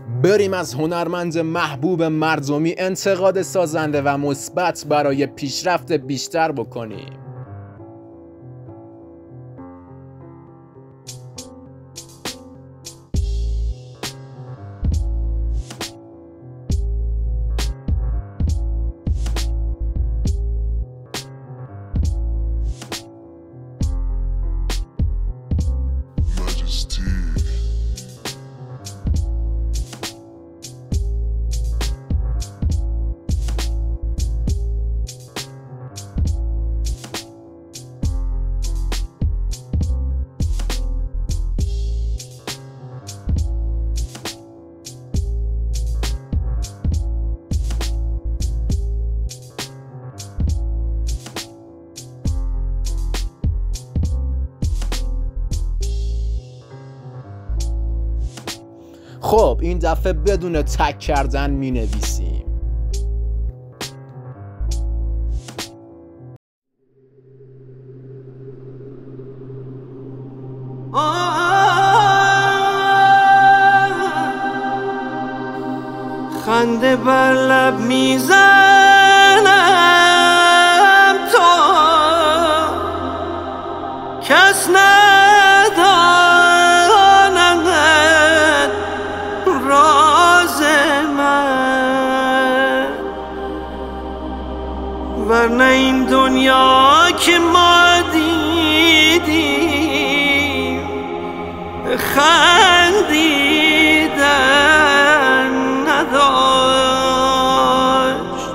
بریم از هنرمند محبوب مردمی انتقاد سازنده و مثبت برای پیشرفت بیشتر بکنیم. خب این دفعه بدون تک کردن می نویسیم. خنده بر لب میزنم تا کس نداند راز من، ورنه این دنیا که ما دیدیم خندیدن نداشت.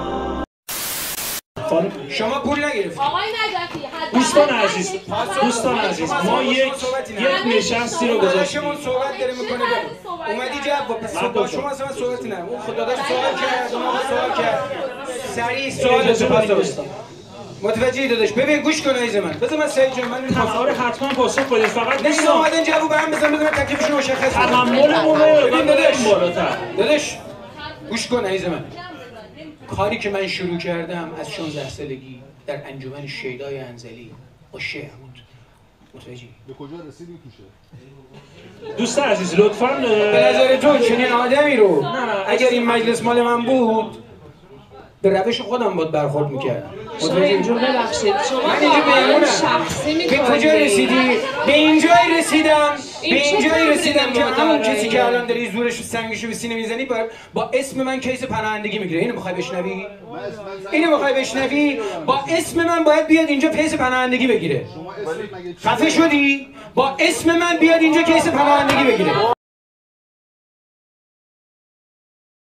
شما پول نگرفتید آقای نجفی. دوستان عزیز ما یک نشستی رو گذاشتیم. صحبت داره میکنه اومدی جواب با شما اصلا صحبتی نه. اون خدا داشت سوال کرد سریع سوالتو پس داشت. متوجهی داداش؟ ببین گوش کن عزیز من. بذار من سعید جان من آره حتما پاسخ بدید. فقط نمیدونم اومدن جواب هم بزن تکلیفش مشخص کنم. تحملمون رو ببین داداش گوش کن عزیز من. کاری که من شروع کردم از 16 سالگی در انجمن شیدای انزلی با شعر بود. متوجهی؟ به کجا رسیدی توشه؟ دوست عزیز لطفاً به نظر تو چنین آدمی رو اگر این مجلس مال من بود به روش خودم باید برخورد میکردم. شما اینجور ببخشید من اینجا به کجا رسیدی؟ به اینجای رسیدم که همون کسی که الان داری زورش و سنگشو به سینه میزنی با اسم من کیس پناهندگی میگیره. اینو میخوای بشنوی؟ با اسم من باید بیاد اینجا کیس پناهندگی بگیره. خفه شدی؟ با اسم من بیاد اینجا کیس پناهندگی بگیره.